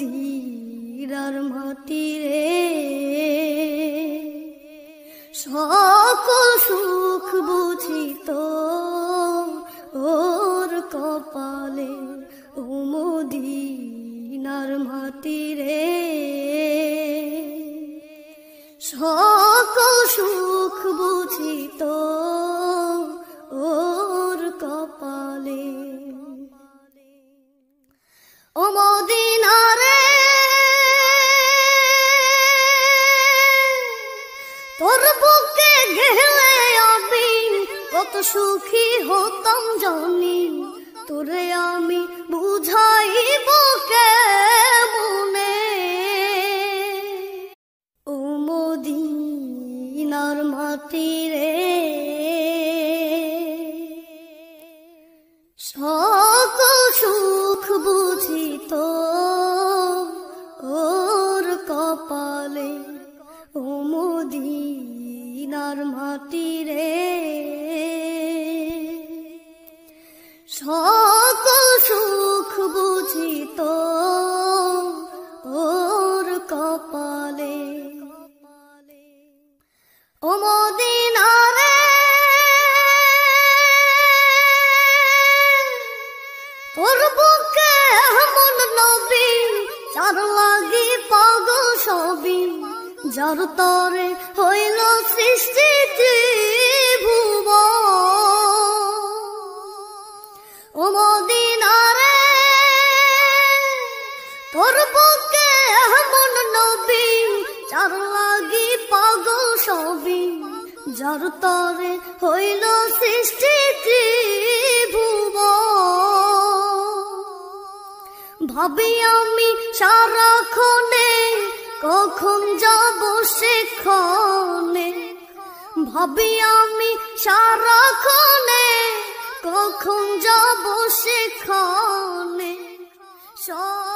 মদিরার মাটি রে সকল সুখ বুঝিত ওর কপালে ও মদিনার মাটি রে সকল সুখ বুঝিত ওর কপালে ও মদিনা রে তোর বুকে গেলে আমি কত সুখী হতাম জানি তোরে আমি বুঝাইব কেমনে ও মদিনার মাটি রে সকল সুখ বুঝিত ওর কপালে ও মদিনার মাটি রে সকল সুখ বুঝিত ওর কপালে ও মদিনা রে তোর বুকে এমন নবী যার লাগি পাগল সবই যার তরে হইল সৃষ্টি ত্রিভুবন ও মদিনা রে তোর বুকে এমন নবী যার লাগি পাগল সবই যার তরে হইল সৃষ্টি ত্রিভুবন ভাবি আমি সারাক্ষণে কখন যাব সেখানে ভাবি আমি সারাক্ষণে কখন যাব সেখানে